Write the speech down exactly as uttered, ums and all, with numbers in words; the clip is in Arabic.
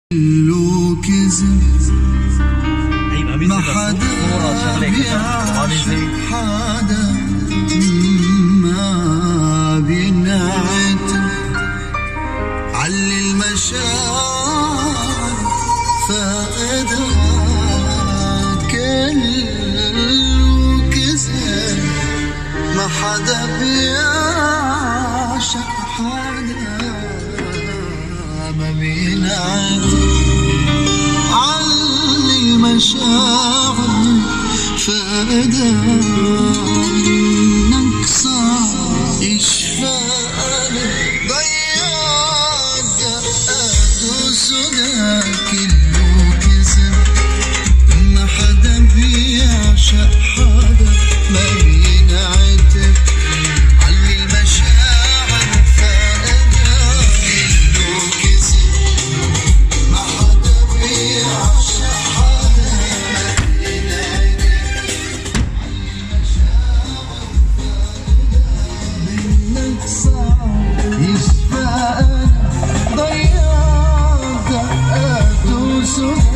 كله كذب ما حدا بيعشق حدا ما بينعتب علي المشاعر فقدها كله كذب ما حدا بيعشق حدا ما بينعتب علي المشاعر فقدها نكسر إشفاء ضيع دقات وسودا كله كذب ما حدا بيعشق حدا ما بينعتب علي المشاعر فقدها كله كذب ما حدا بيعشق حدا ما بينعتب يشفى ضيع دقات وسودا